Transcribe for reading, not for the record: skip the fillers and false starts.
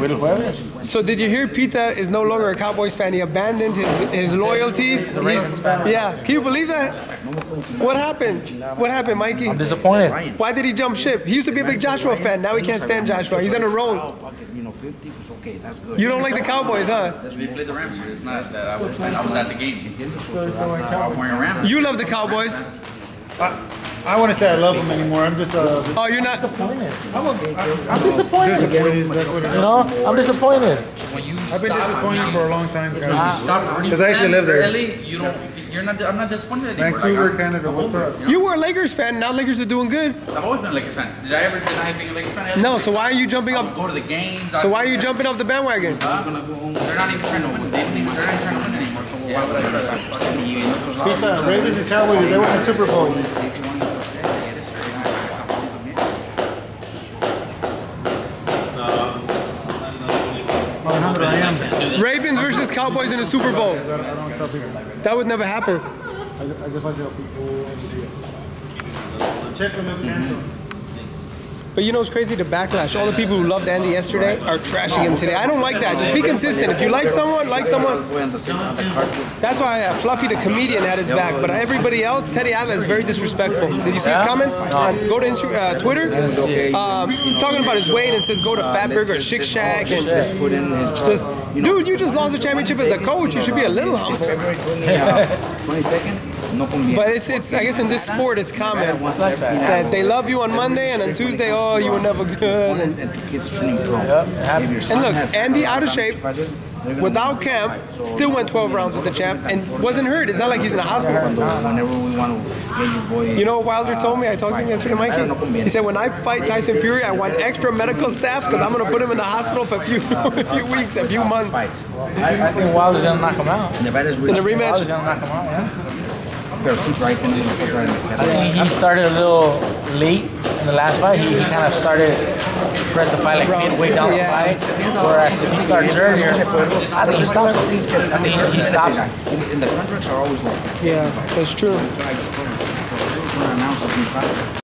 So did you hear Pita is no longer a Cowboys fan? He abandoned his loyalties. The Ravens fan. Yeah. Can you believe that? What happened? What happened, Mikey? I'm disappointed. Why did he jump ship? He used to be a big Joshua fan. Now he can't stand Joshua. He's on a roll. 50 was okay. That's good. You don't like the Cowboys, huh? We played the Rams here. It's not that I was at the game. You love the Cowboys. I want to say I love them anymore. I'm just Oh, you're not disappointed. I'm disappointed. You know, I'm disappointed. I've been disappointed for a long time. Because I actually live there. I'm not disappointed anymore. Vancouver, Canada, what's up? You were a Lakers fan. Now Lakers are doing good. I've always been a Lakers fan. Did I ever deny being a Lakers fan? No. So why are you jumping up? Go to the games. So why are you jumping off the bandwagon? They're not even trying to win. They're not trying to win anymore. So why would I try to? Ravens and Cowboys, they won the Super Bowl. Ravens versus Cowboys in the Super Bowl. That would never happen. I just like to help people. Check the looks handsome. But you know what's crazy? The backlash. All the people who loved Andy yesterday are trashing him today. I don't like that. Just be consistent. If you like someone, like someone. That's why Fluffy the comedian had his back. But everybody else, Teddy Atlas is very disrusperfectful. Did you see his comments? Go to Twitter. Talking about his weight and says go to Fatburger or Shake Shack. And dude, you just lost the championship as a coach. You should be a little humble. 22nd? But it's I guess in this sport it's common that they love you on Monday and on Tuesday, oh, you were never good. And look, Andy out of shape, without camp, still went 12 rounds with the champ and wasn't hurt. It's not like he's in the hospital. You know what Wilder told me? I talked to him yesterday, Mikey. He said, when I fight Tyson Fury, I want extra medical staff because I'm going to put him in the hospital for a few weeks, a few months. I think Wilder's going to knock him out. In the rematch? Wilder's going to knock him out, yeah. I think he started a little late in the last fight. He kind of started to press the fight like midway down the fight. Whereas if he starts earlier, I think he stops him. I think he stops him. In the contracts are always like that. Yeah, that's true.